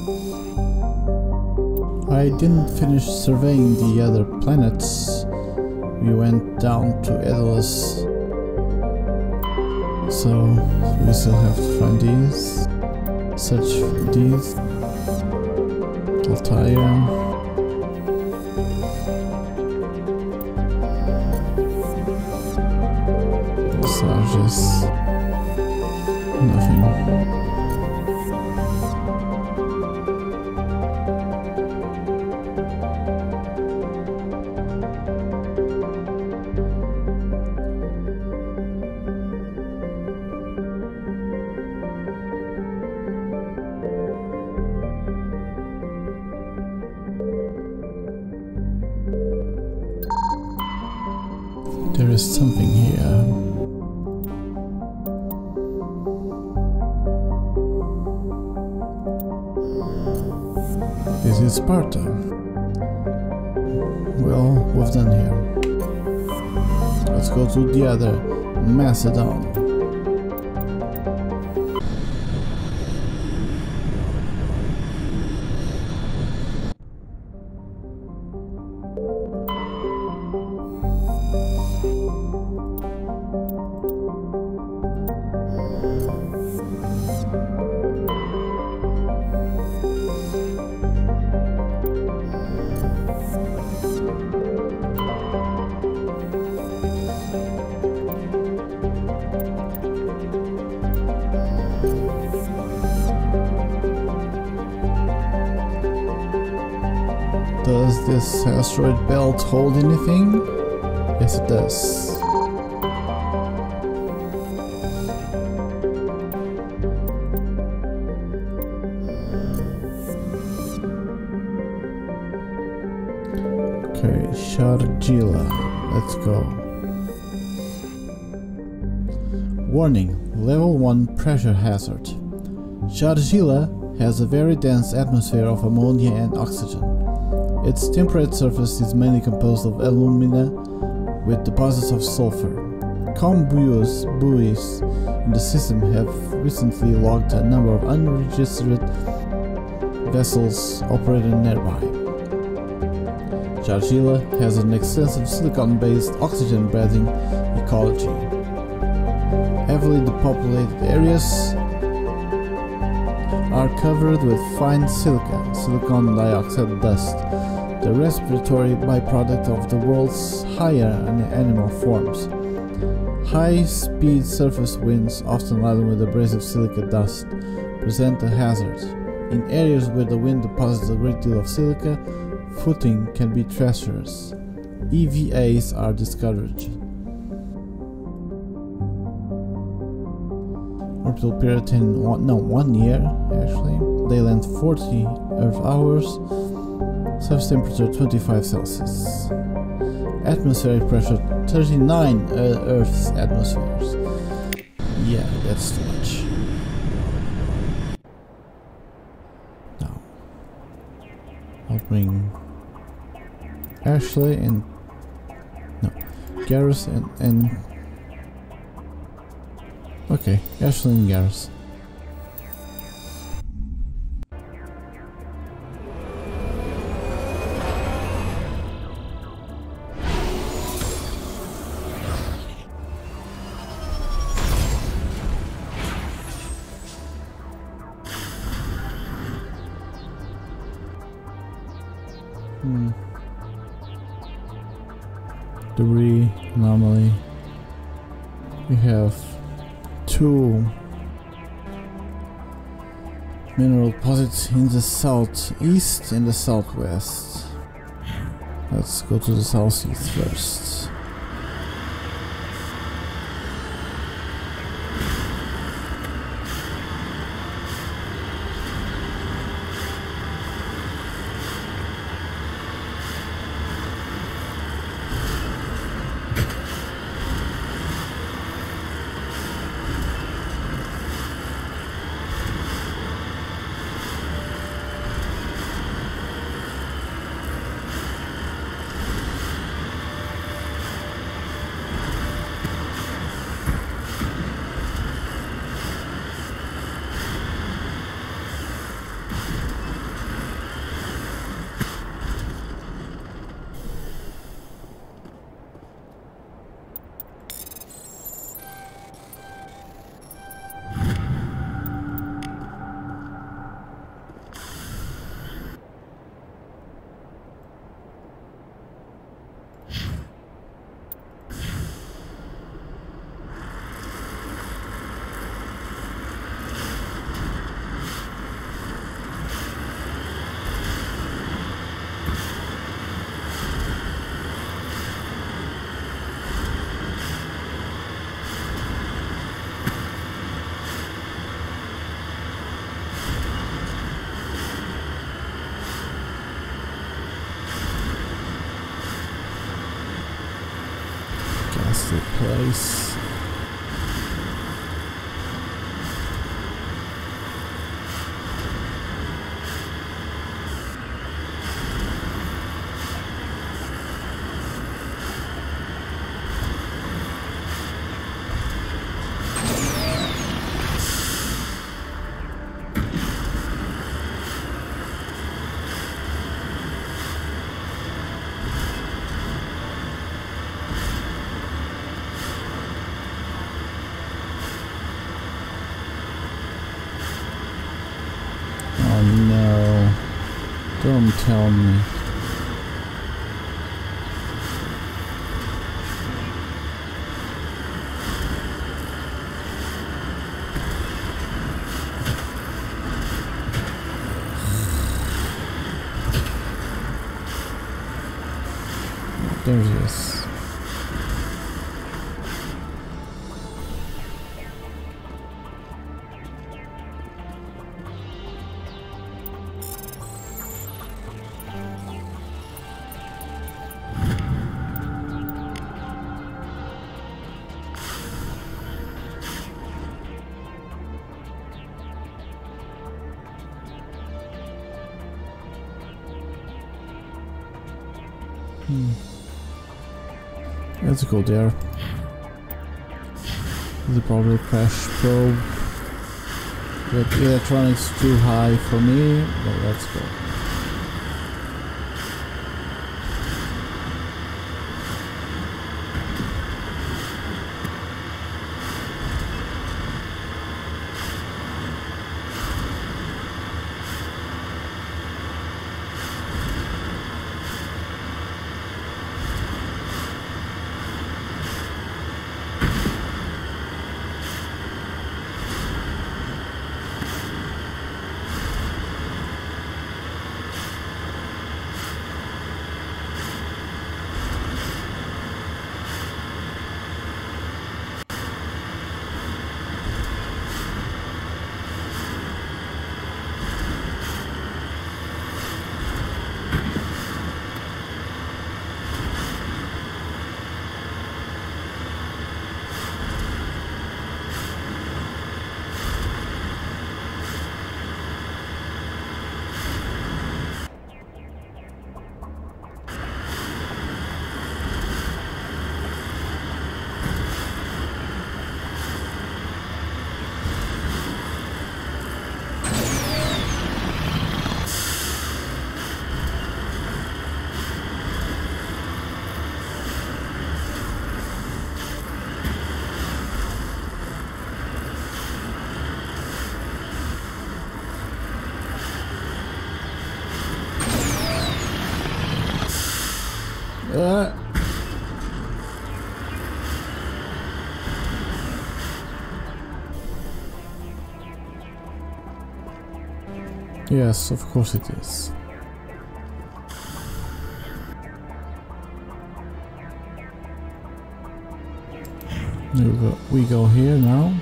I didn't finish surveying the other planets. We went down to Aeolus. So we still have to find these. Search for these. Altair. Sarges. Nothing. There is something here. This is Sparta. Well, we've done here. Let's go to the other, Macedon. Does this asteroid belt hold anything? Yes, it does. Okay, Sharjila. Let's go. Warning, level 1 pressure hazard. Sharjila has a very dense atmosphere of ammonia and oxygen. Its temperate surface is mainly composed of alumina with deposits of sulfur. Com buoys in the system have recently logged a number of unregistered vessels operating nearby. Sharjila has an extensive silicon-based oxygen-breathing ecology. Heavily depopulated areas are covered with fine silicon dioxide dust, the respiratory byproduct of the world's higher animal forms. High-speed surface winds, often laden with abrasive silica dust, present a hazard. In areas where the wind deposits a great deal of silica, footing can be treacherous. EVAs are discouraged. Orbital period in 1 year, actually. Day length 40 Earth hours. Surface temperature 25 Celsius. Atmospheric pressure 39 Earth's atmospheres. Yeah, that's too much. Now, I'll bring Ashley and Garrus and okay, Ashley and Garrus. Debris anomaly. We have 2 mineral deposits in the southeast and the southwest. Let's go to the southeast first. replace. Oh no, don't tell me. There it is. Let's go there. This is probably a crash probe. But electronics too high for me, but let's go. Yes, of course it is. We go here now.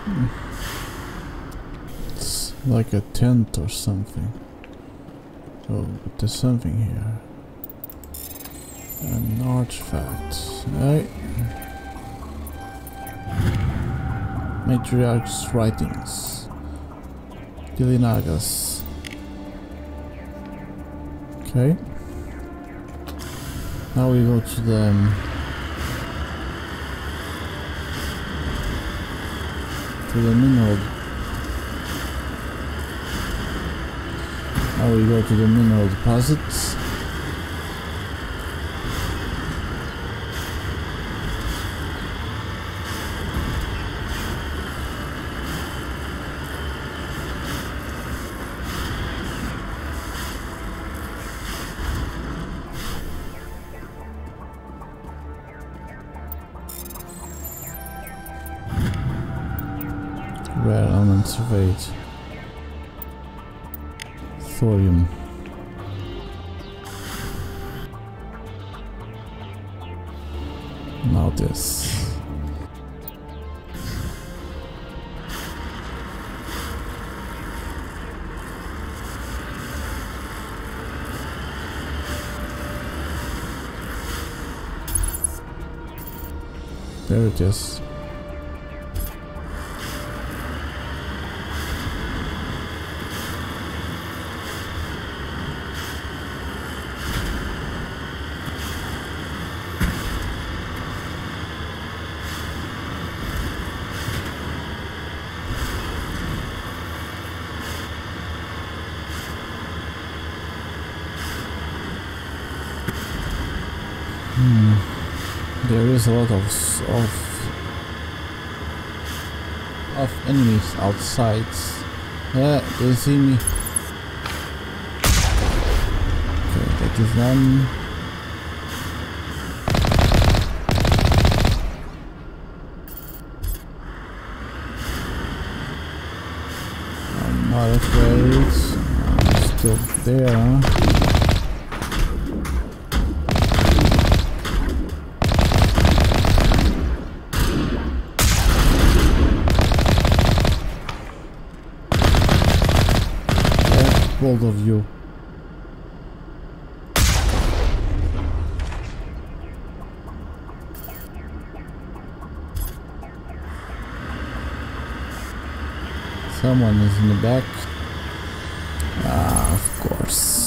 It's like a tent or something. Oh, but there's something here. An artifact. Right. Matriarch's writings. Dilinagas. Okay. Now we go to the mineral. Now we go to the mineral deposits. Rare element surveyed. Thorium. Now this. There it is. There is a lot of enemies outside. Yeah, they see me. Okay, that is done. I'm not afraid. I'm still there. Both of you. Someone is in the back. Ah, of course.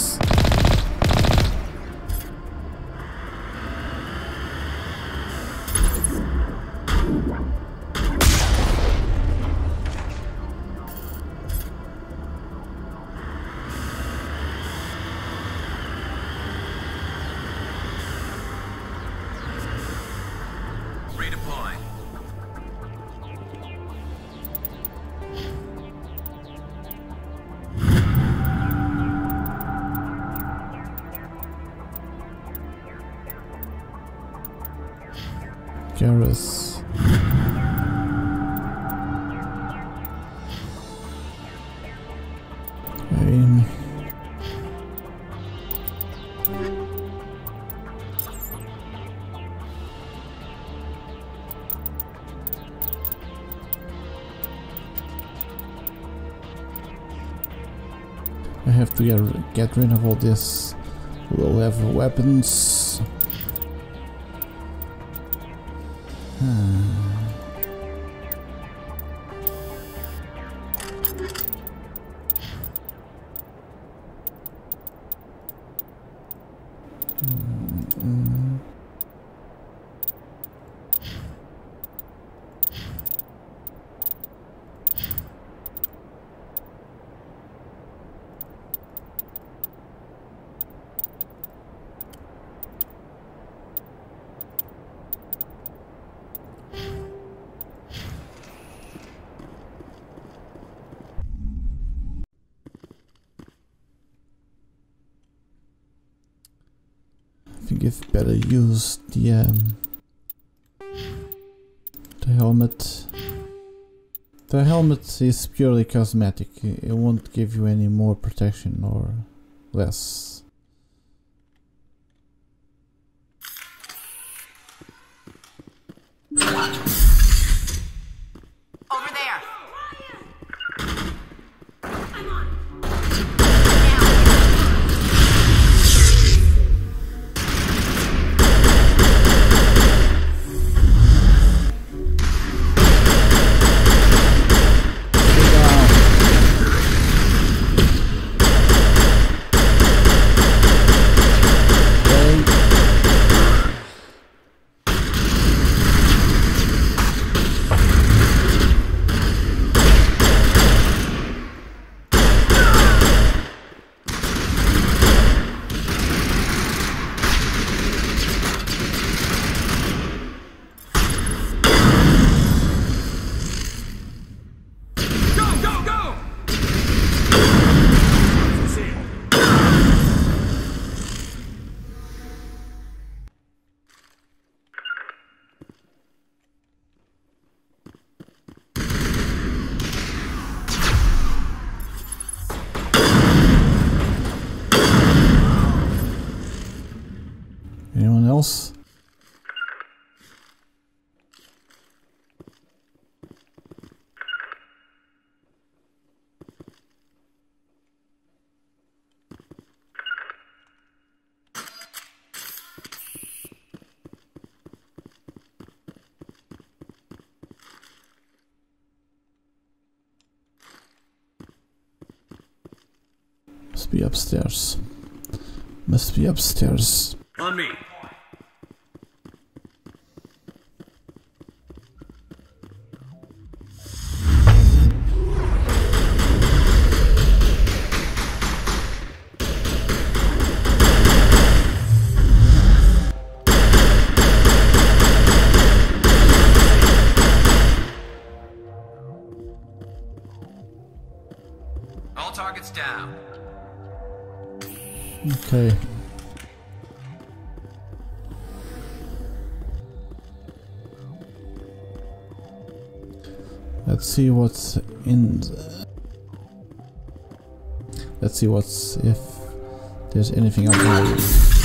Garrus. Okay. I have to get rid of all this low-level weapons. I think it's better use the helmet. The helmet is purely cosmetic. It won't give you any more protection or less. Over there. Must be upstairs. Must be upstairs. On me. All targets down. Okay. Let's see what's in the... Let's see what's if there's anything up there.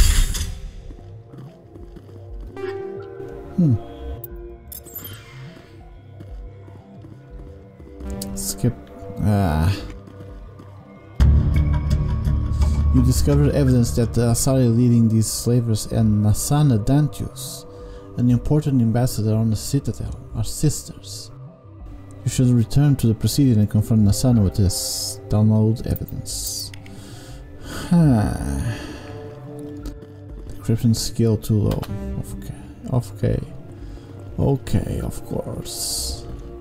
Skip. You discovered evidence that the Asari leading these slavers and Nasana Dantius, an important ambassador on the Citadel, are sisters. You should return to the Presidium and confront Nasana with this. Download evidence. Decryption skill too low. Okay, of course.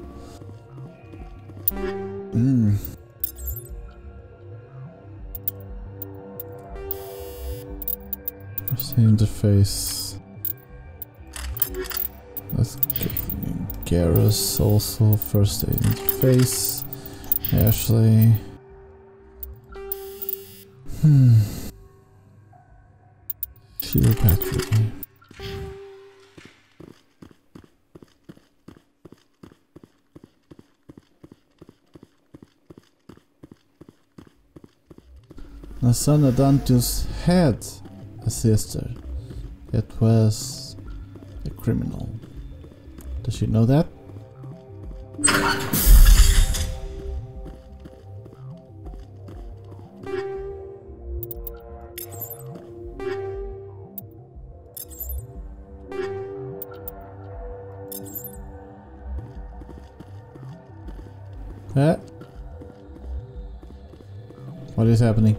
First interface. Let's give Garrus also first aid interface. Ashley. Shield battery. Nasana Dantius had a sister. It was a criminal. Does she know that? What is happening?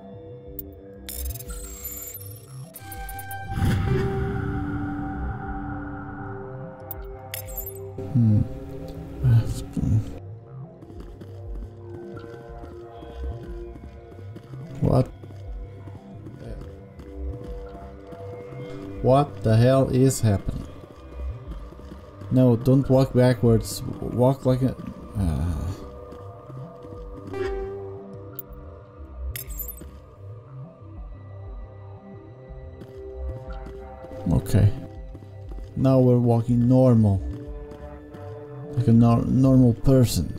What the hell is happening? No, don't walk backwards. Walk like a... Okay. Now we're walking normal. Like a normal person.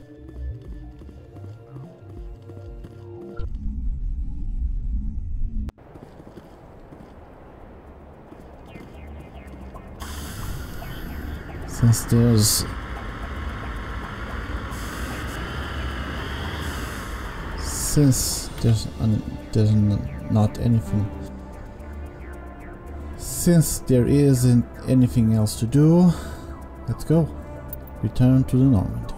Since there's not anything. Since there isn't anything else to do, let's go. Return to the Normandy.